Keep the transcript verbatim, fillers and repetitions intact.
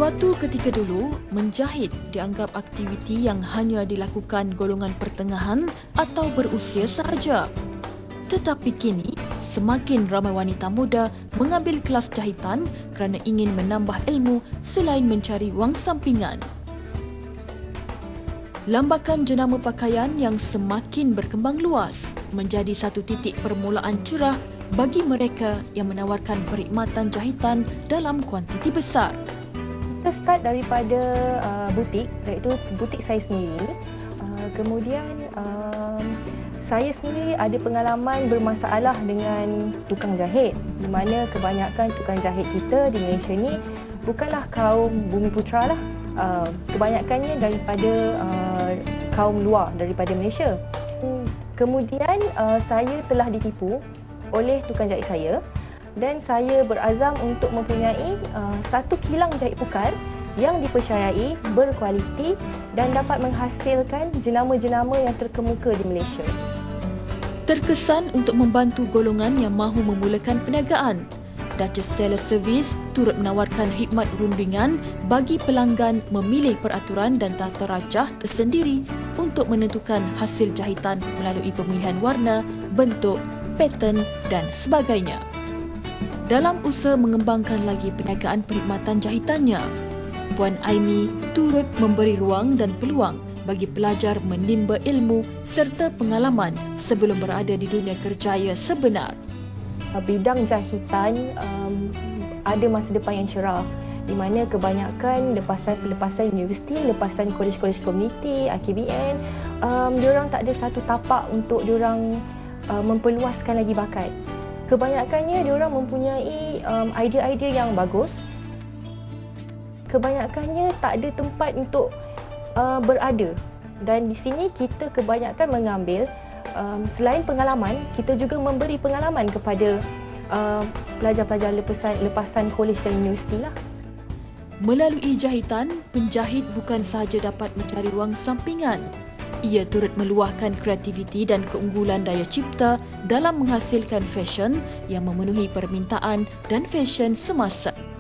Suatu ketika dulu, menjahit dianggap aktiviti yang hanya dilakukan golongan pertengahan atau berusia sahaja. Tetapi kini, semakin ramai wanita muda mengambil kelas jahitan kerana ingin menambah ilmu selain mencari wang sampingan. Lambakan jenama pakaian yang semakin berkembang luas menjadi satu titik permulaan cerah bagi mereka yang menawarkan perkhidmatan jahitan dalam kuantiti besar. Kita start daripada uh, butik, iaitu butik saya sendiri. Uh, kemudian uh, saya sendiri ada pengalaman bermasalah dengan tukang jahit, di mana kebanyakan tukang jahit kita di Malaysia ni bukanlah kaum Bumiputera lah. Uh, kebanyakannya daripada uh, kaum luar daripada Malaysia. Kemudian uh, saya telah ditipu oleh tukang jahit saya. Dan saya berazam untuk mempunyai uh, satu kilang jahit pukar yang dipercayai, berkualiti dan dapat menghasilkan jenama-jenama yang terkemuka di Malaysia. Terkesan untuk membantu golongan yang mahu memulakan perniagaan, Duchess Tailor Service turut menawarkan khidmat rundingan bagi pelanggan memilih peraturan dan tata rajah tersendiri untuk menentukan hasil jahitan melalui pemilihan warna, bentuk, pattern dan sebagainya. Dalam usaha mengembangkan lagi perniagaan perkhidmatan jahitannya, Puan Aimi turut memberi ruang dan peluang bagi pelajar menimba ilmu serta pengalaman sebelum berada di dunia kerjaya sebenar. Bidang jahitan um, ada masa depan yang cerah, di mana kebanyakan lepasan-lepasan universiti, lepasan kolej-kolej komuniti, I K B N, um, diorang tak ada satu tapak untuk diorang uh, memperluaskan lagi bakat. Kebanyakannya diorang mempunyai um, idea-idea yang bagus. Kebanyakannya tak ada tempat untuk uh, berada. Dan di sini kita kebanyakan mengambil, um, selain pengalaman, kita juga memberi pengalaman kepada uh, pelajar-pelajar lepasan, lepasan kolej dan universiti lah. Melalui jahitan, penjahit bukan sahaja dapat mencari wang sampingan. Ia turut meluahkan kreativiti dan keunggulan daya cipta dalam menghasilkan fashion yang memenuhi permintaan dan fashion semasa.